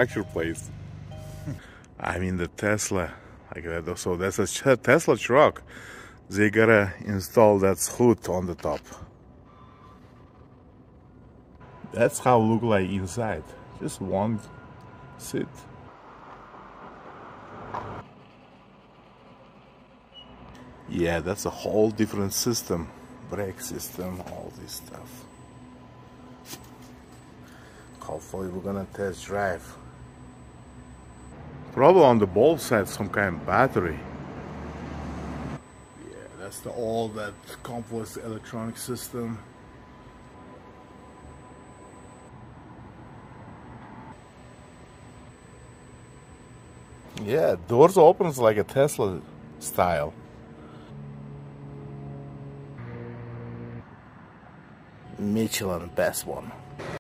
actual place. I mean the Tesla, like that. So that's a Tesla truck. They gotta install that hood on the top. That's how it look like inside. Just one seat. Yeah, that's a whole different system. Brake system, all this stuff. Hopefully we're gonna test drive. Probably on the both sides some kind of battery. Yeah, that's all that complex electronic system. Yeah, doors opens like a Tesla style. Michelin, best one.